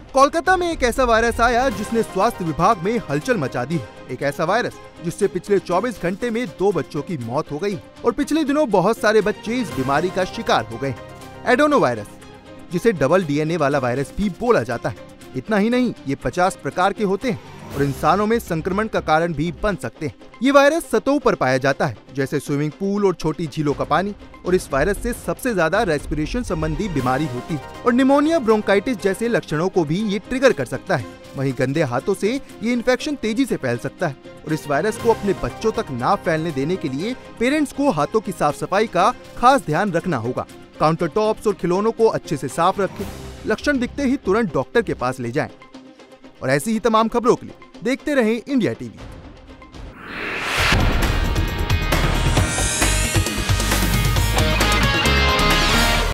कोलकाता में एक ऐसा वायरस आया जिसने स्वास्थ्य विभाग में हलचल मचा दी है। एक ऐसा वायरस जिससे पिछले 24 घंटे में 2 बच्चों की मौत हो गई और पिछले दिनों बहुत सारे बच्चे इस बीमारी का शिकार हो गए। एडोनो वायरस, जिसे डबल DNA वाला वायरस भी बोला जाता है। इतना ही नहीं, ये 50 प्रकार के होते हैं और इंसानों में संक्रमण का कारण भी बन सकते हैं। ये वायरस सतहों पर पाया जाता है, जैसे स्विमिंग पूल और छोटी झीलों का पानी, और इस वायरस से सबसे ज्यादा रेस्पिरेशन संबंधी बीमारी होती है और निमोनिया, ब्रोंकाइटिस जैसे लक्षणों को भी ये ट्रिगर कर सकता है। वहीं गंदे हाथों से ये इन्फेक्शन तेजी से फैल सकता है और इस वायरस को अपने बच्चों तक ना फैलने देने के लिए पेरेंट्स को हाथों की साफ सफाई का खास ध्यान रखना होगा। काउंटर टॉप्स और खिलौनों को अच्छे से साफ रखें। लक्षण दिखते ही तुरंत डॉक्टर के पास ले जाएं। और ऐसी ही तमाम खबरों के लिए देखते रहें इंडिया टीवी।